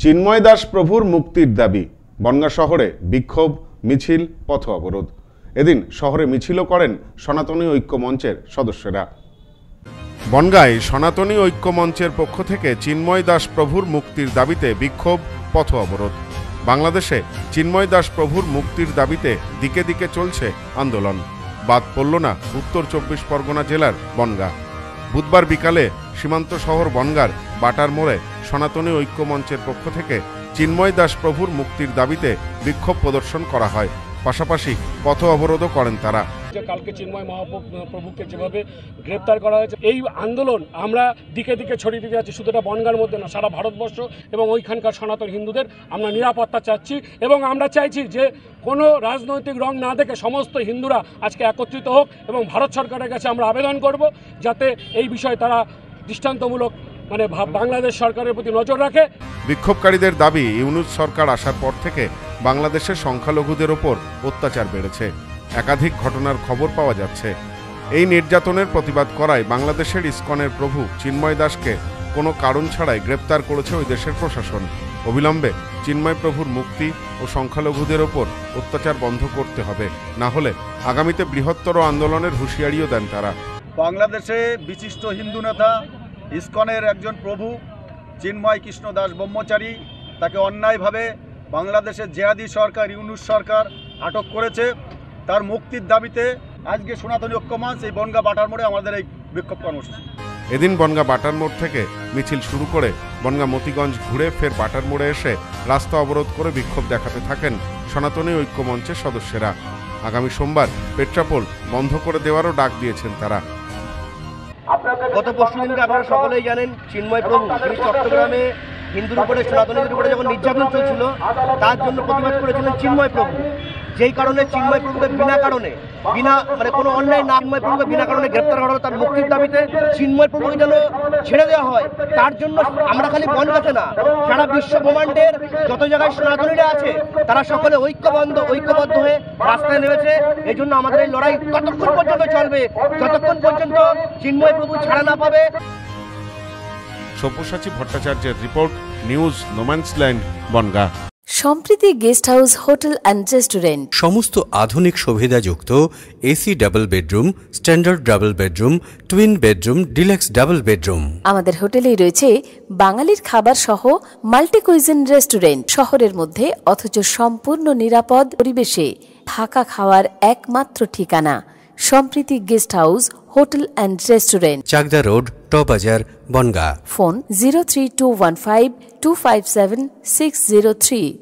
চিন্ময় দাস প্রভুর মুক্তির দাবি। বনগাঁ শহরে বিক্ষোভ, মিছিল, পথ অবরোধ। এদিন শহরে মিছিলও করেন সনাতনী ঐক্য মঞ্চের সদস্যরা। বনগাঁয় সনাতনী ঐক্য মঞ্চের পক্ষ থেকে চিন্ময় দাস প্রভুর মুক্তির দাবিতে বিক্ষোভ, পথ অবরোধ। বাংলাদেশে চিন্ময় দাস প্রভুর মুক্তির দাবিতে দিকে দিকে চলছে আন্দোলন। বাদ পড়ল না উত্তর 24 পরগনা জেলার বনগাঁ। বুধবার বিকালে সীমান্ত শহর বনগাঁর বাটার মোড়ে সনাতনী ঐক্য মঞ্চের পক্ষ থেকে চিন্ময় দাস প্রভুর মুক্তির দাবিতে বিক্ষোভ প্রদর্শন করা হয়। পাশাপাশি পথ অবরোধও করেন তারা। কালকে চিন্ময় মহাপ্রভুকে যেভাবে গ্রেপ্তার করা হয়েছে, এই আন্দোলন আমরা দিকে দিকে ছড়িয়ে দিতে যাচ্ছি। শুধু এটা বনগাঁর মধ্যে না, সারা ভারতবর্ষ এবং ওইখানকার সনাতন হিন্দুদের আমরা নিরাপত্তা চাচ্ছি এবং আমরা চাইছি যে কোনো রাজনৈতিক রং না দেখে সমস্ত হিন্দুরা আজকে একত্রিত হোক এবং ভারত সরকারের কাছে আমরা আবেদন করব যাতে এই বিষয়ে তারা দৃষ্টান্তমূলক বাংলাদেশ সরকারের প্রতি নজর রাখে। বিক্ষোভকারীদের দাবি, ইউনূস সরকার আসার পর থেকে বাংলাদেশের সংখ্যালঘুদের ওপর অত্যাচার বেড়েছে। একাধিক ঘটনার খবর পাওয়া যাচ্ছে। এই নির্যাতনের প্রতিবাদ করায় বাংলাদেশের ইসকনের প্রভু চিন্ময় দাসকে কোনো কারণ ছাড়াই গ্রেপ্তার করেছে ওই দেশের প্রশাসন। অবিলম্বে চিন্ময় প্রভুর মুক্তি ও সংখ্যালঘুদের ওপর অত্যাচার বন্ধ করতে হবে, না হলে আগামীতে বৃহত্তর আন্দোলনের হুঁশিয়ারিও দেন তারা। বাংলাদেশে বিশিষ্ট হিন্দু নেতা ইসকনের একজন প্রভু চিন্ময় কৃষ্ণ দাস ব্রহ্মচারী, তাকে অন্যায়ভাবে বাংলাদেশের জেহাদি সরকার ইউনূস সরকার আটক করেছে। তার মুক্তির দাবিতে আজকে সনাতনী ঐক্য মঞ্চ এই বনগাঁ বাটার মোড়ে আমাদের এই বিক্ষোভ কর্মসূচি। এদিন বনগাঁ বাটার মোড় থেকে মিছিল শুরু করে বনগাঁ মতিগঞ্জ ঘুরে ফের বাটার মোড়ে এসে রাস্তা অবরোধ করে বিক্ষোভ দেখাতে থাকেন সনাতনী ঐক্য মঞ্চের সদস্যরা। আগামী সোমবার পেট্রাপোল বন্ধ করে দেওয়ারও ডাক দিয়েছেন তারা। গত পরশুদিনকে আপনারা সকলেই জানেন, চিন্ময় প্রভু তিনি চট্টগ্রামে হিন্দুর উপরে সনাতনীদের উপরে যখন নির্যাতন চলছিল তার জন্য প্রতিবাদ করেছিলেন চিন্ময় প্রভু। যেই কারণে চিন্ময় প্রভুকে বিনা কোনো অন্যায় না চিন্ময় প্রভুকে বিনা কারণে গ্রেপ্তার করা হলো। তার মুক্তির দাবিতে চিন্ময় প্রভুকে যেন ছেড়ে দেওয়া হয়, তার জন্য আমরা খালি বনগাঁতে না, সারা বিশ্ব ব্রহ্মাণ্ডের যত জায়গায় সনাতনীরা আছে তারা সকলে ঐক্যবদ্ধ হয়ে রাস্তায় নেমেছে। এই জন্য আমাদের এই লড়াই ততক্ষণ পর্যন্ত চলবে যতক্ষণ পর্যন্ত চিন্ময় প্রভু ছাড়া না পাবে। সব্যসাচী ভট্টাচার্যের report, news no man's land, Bangaon. Sampriti guest house, hotel and restaurant. সমস্ত আধুনিক সুবিধাযুক্ত AC double bedroom, standard double bedroom, twin bedroom, deluxe double bedroom. আমাদের হোটেলেই রয়েছে বাঙালির খাবার সহ মাল্টি কুইজিন রেস্টুরেন্ট। শহরের মধ্যে অথচ সম্পূর্ণ নিরাপদ পরিবেশে থাকা খাওয়ার একমাত্র ঠিকানা Sampriti guest house, hotel and restaurant, Chakdah road, টবাজার, বনগাঁ। ফোন 03215257603।